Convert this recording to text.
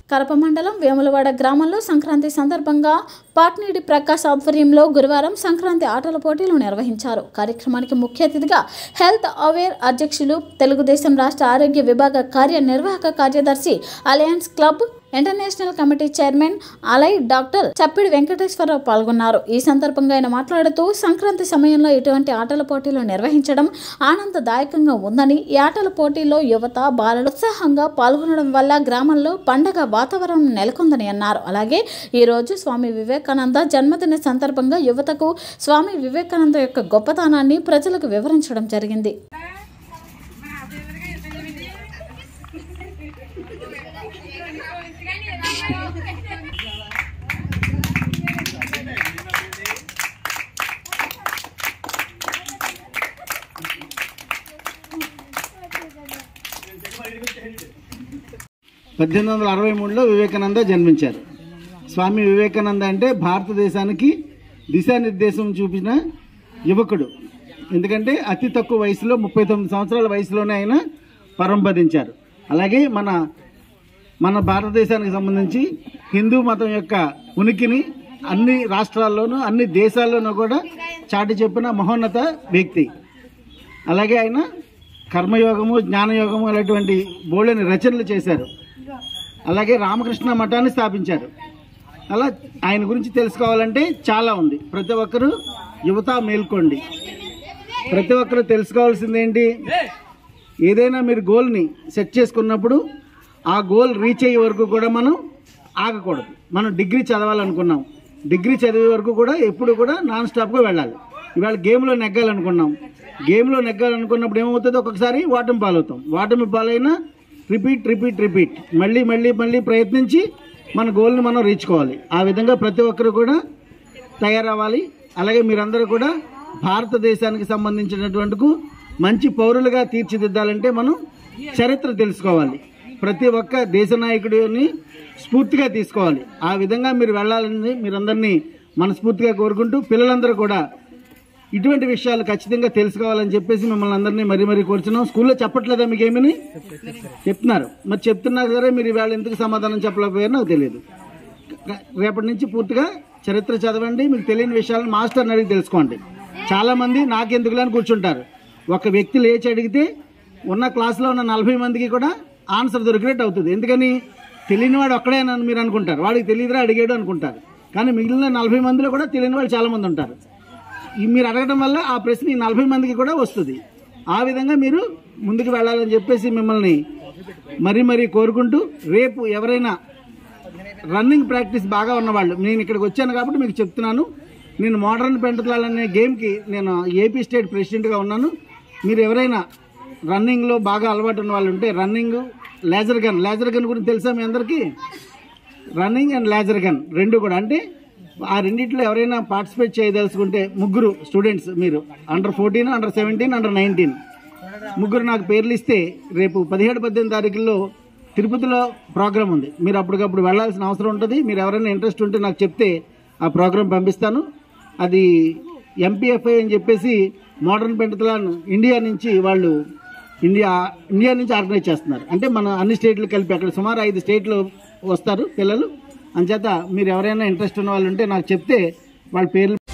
కరప మండలం వేములవాడ గ్రామంలో సంక్రాంతి సందర్భంగా పాట్నీడి ప్రకాశ్ ఆధ్వర్యంలో గురువారం సంక్రాంతి ఆటల పోటీలు నిర్వహించారు. కార్యక్రమానికి ముఖ్య అతిథిగా హెల్త్ అవేర్ అధ్యక్షులు, తెలుగుదేశం రాష్ట్ర ఆరోగ్య విభాగ కార్యనిర్వాహక కార్యదర్శి, alliance club international committee chairman అలై డాక్టర్ చప్పిడి వెంకటేశ్వరరావు పాల్గొన్నారు. ఈ సందర్భంగా ఆయన మాట్లాడుతూ సంక్రాంతి సమయంలో ఇటువంటి ఆటల పోటీలు నిర్వహించడం ఆనందదాయకంగా ఉందని, ఈ ఆటల పోటీల్లో యువత, బాలలు ఉత్సాహంగా పాల్గొనడం వల్ల గ్రామంలో పండగ వాతావరణం నెలకొందని అన్నారు. అలాగే ఈరోజు స్వామి వివేకానంద జన్మదిన సందర్భంగా యువతకు స్వామి వివేకానంద యొక్క గొప్పతనాన్ని ప్రజలకు వివరించడం జరిగింది. 1863లో వివేకానంద జన్మించారు. స్వామి వివేకానంద అంటే భారతదేశానికి దిశానిర్దేశం చూపిన యువకుడు. ఎందుకంటే అతి తక్కువ వయసులో 39 సంవత్సరాల వయసులోనే ఆయన పరంపదించారు. అలాగే మన భారతదేశానికి సంబంధించి హిందూ మతం యొక్క ఉనికిని అన్ని రాష్ట్రాల్లోనూ అన్ని దేశాల్లోనూ కూడా చాటి చెప్పిన మహోన్నత వ్యక్తి. అలాగే ఆయన కర్మయోగము, జ్ఞానయోగము అనేటువంటి బోళ్ళని రచనలు చేశారు. అలాగే రామకృష్ణ మఠాన్ని స్థాపించారు. అలా ఆయన గురించి తెలుసుకోవాలంటే చాలా ఉంది. ప్రతి ఒక్కరూ యువత మేల్కోండి. ప్రతి ఒక్కరూ తెలుసుకోవాల్సింది ఏంటి, ఏదైనా మీరు గోల్ని సెట్ చేసుకున్నప్పుడు ఆ గోల్ రీచ్ అయ్యే వరకు కూడా మనం ఆగకూడదు. మనం డిగ్రీ చదవాలనుకున్నాం, డిగ్రీ చదివే వరకు కూడా ఎప్పుడు కూడా నాన్ స్టాప్గా వెళ్ళాలి. ఇవాళ గేమ్లో నెగ్గాలనుకున్నాం, గేమ్లో నెగ్గాలనుకున్నప్పుడు ఏమవుతుందో ఒక్కొక్కసారి ఓటమి పాలవుతాం. ఓటమి పాలైనా రిపీట్ మళ్ళీ ప్రయత్నించి మన గోల్ని మనం రీచ్ కావాలి. ఆ విధంగా ప్రతి ఒక్కరు కూడా తయారవ్వాలి. అలాగే మీరందరూ కూడా భారతదేశానికి సంబంధించినటువంటి మంచి పౌరులుగా తీర్చిదిద్దాలంటే మనం చరిత్ర తెలుసుకోవాలి. ప్రతి ఒక్క దేశ నాయకుడిని స్ఫూర్తిగా తీసుకోవాలి. ఆ విధంగా మీరు వెళ్ళాలని మీరందరినీ మనస్ఫూర్తిగా కోరుకుంటూ, పిల్లలందరూ కూడా ఇటువంటి విషయాలు ఖచ్చితంగా తెలుసుకోవాలని చెప్పేసి మిమ్మల్ని అందరినీ మరీ కోరుచున్నాం. స్కూల్లో చెప్పట్లేదా మీకు ఏమని? చెప్తున్నారు. మరి చెప్తున్నా సరే మీరు ఇవాళ ఎందుకు సమాధానం చెప్పలేకపోయారో నాకు తెలియదు. రేపటి నుంచి పూర్తిగా చరిత్ర చదవండి. మీకు తెలియని విషయాలను మాస్టర్ని అడిగి తెలుసుకోండి. చాలామంది నాకెందుకులే అని కూర్చుంటారు. ఒక వ్యక్తి లేచి అడిగితే ఉన్న క్లాస్లో ఉన్న 40 మందికి కూడా ఆన్సర్ దొరికినట్టు అవుతుంది. ఎందుకని? తెలియని వాడు ఒక్కడేనని మీరు అనుకుంటారు, వాడికి తెలియదురా అడిగాడు అనుకుంటారు. కానీ మిగిలిన 40 మందిలో కూడా తెలియని వాళ్ళు చాలామంది ఉంటారు. మీరు అడగడం వల్ల ఆ ప్రశ్న ఈ 40 మందికి కూడా వస్తుంది. ఆ విధంగా మీరు ముందుకు వెళ్ళాలని చెప్పేసి మిమ్మల్ని మరీ కోరుకుంటూ, రేపు ఎవరైనా రన్నింగ్ ప్రాక్టీస్ బాగా ఉన్నవాళ్ళు, నేను ఇక్కడికి వచ్చాను కాబట్టి మీకు చెప్తున్నాను, నేను మోడర్న్ పెంటతలాల్ అనే గేమ్కి నేను ఏపీ స్టేట్ ప్రెసిడెంట్గా ఉన్నాను. మీరు ఎవరైనా రన్నింగ్లో బాగా అలవాటు ఉన్న వాళ్ళు ఉంటే, రన్నింగ్, లేజర్ గన్ గురించి తెలుసా మీ అందరికీ? రన్నింగ్ అండ్ లేజర్ గన్ రెండు కూడా, అంటే ఆ రెండింటిలో ఎవరైనా పార్టిసిపేట్ చేయదలుచుకుంటే ముగ్గురు స్టూడెంట్స్, మీరు అండర్ 14, అండర్ 17, అండర్ 19 ముగ్గురు నాకు పేర్లు ఇస్తే రేపు 17-18 తారీఖుల్లో తిరుపతిలో ప్రోగ్రామ్ ఉంది. మీరు అప్పటికప్పుడు వెళ్లాల్సిన అవసరం ఉంటుంది. మీరు ఎవరైనా ఇంట్రెస్ట్ ఉంటే నాకు చెప్తే ఆ ప్రోగ్రాం పంపిస్తాను. అది ఎంపీఎఫ్ఐ అని చెప్పేసి మోడర్న్ పెంటతలాల్ ఇండియా నుంచి వాళ్ళు ఇండియా నుంచి ఆర్గనైజ్ చేస్తున్నారు. అంటే మన అన్ని స్టేట్లు కలిపి అక్కడ సుమారు 5 స్టేట్లు వస్తారు పిల్లలు. అంచేత మీరు ఎవరైనా ఇంట్రెస్ట్ ఉన్న వాళ్ళు ఉంటే నాకు చెప్తే వాళ్ళ పేర్లు